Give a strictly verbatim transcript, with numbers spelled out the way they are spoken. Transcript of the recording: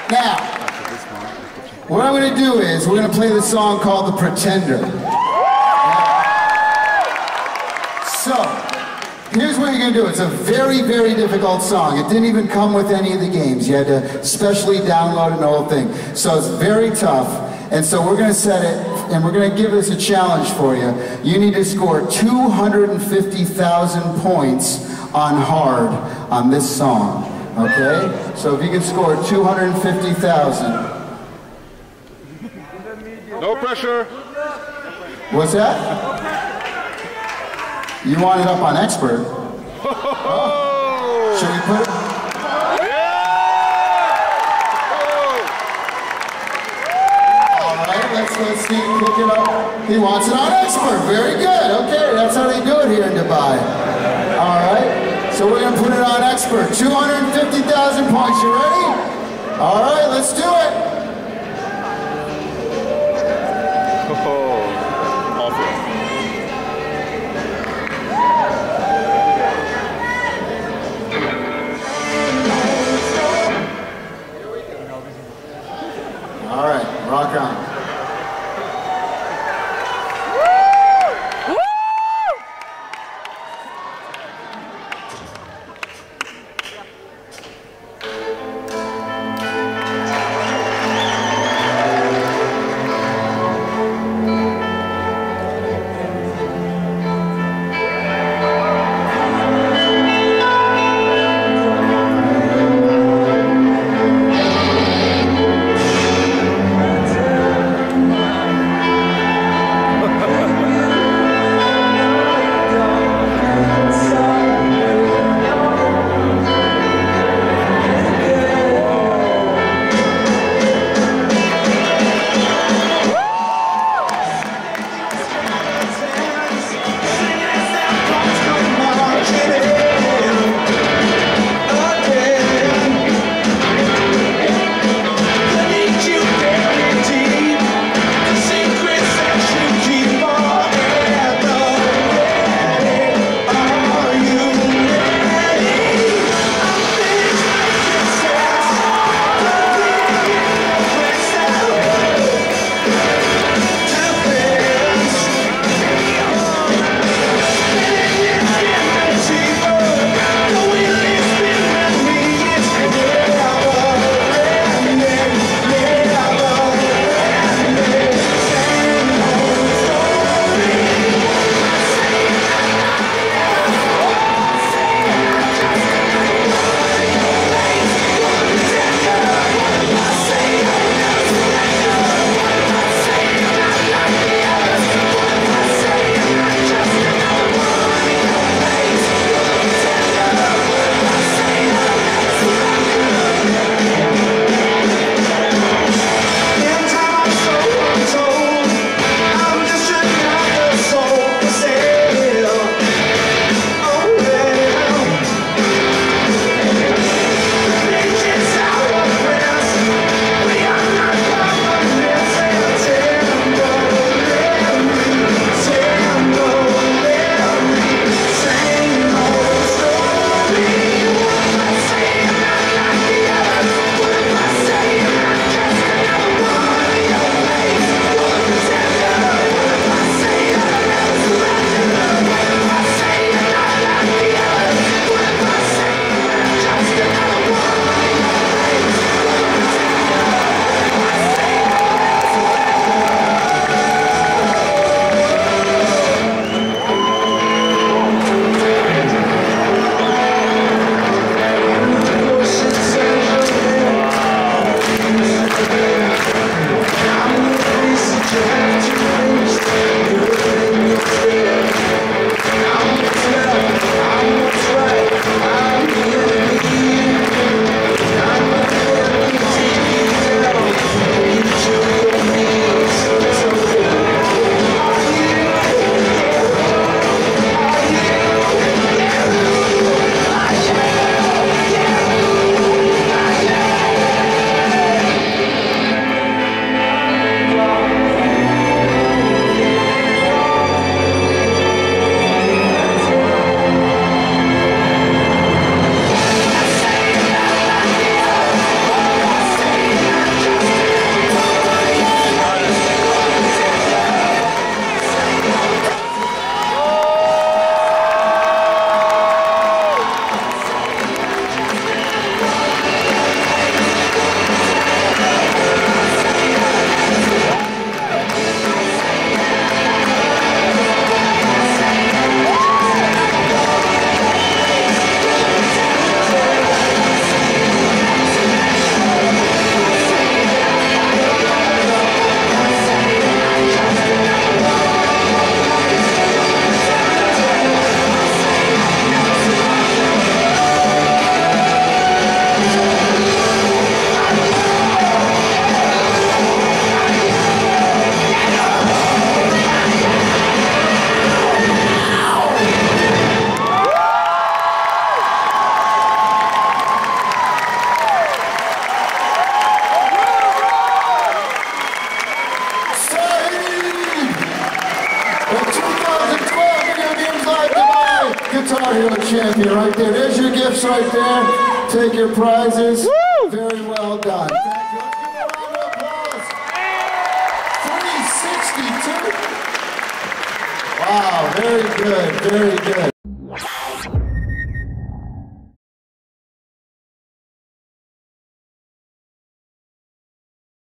Now, what I'm going to do is we're going to play the song called The Pretender. So, here's what you're going to do. It's a very, very difficult song. It didn't even come with any of the games. You had to specially download an old thing. So it's very tough. And so we're going to set it, and we're going to give this a challenge for you. You need to score two hundred fifty thousand points on hard on this song. Okay? So if you can score two hundred fifty thousand. No pressure. What's that? You want it up on expert? Oh. Should we put it? Yeah. All right, let's let's see, pick it up. He wants it on expert. Very good. Okay, that's how they do it here in Dubai. All right, so we're gonna put it on expert. two hundred fifty thousand points. You ready? All right, let's do it. All right, rock on. Guitar Hero champion right there. There's your gifts right there. Take your prizes. Woo! Very well done. Thank you. Let's give a round of applause. three sixty-two. Wow, very good, very good.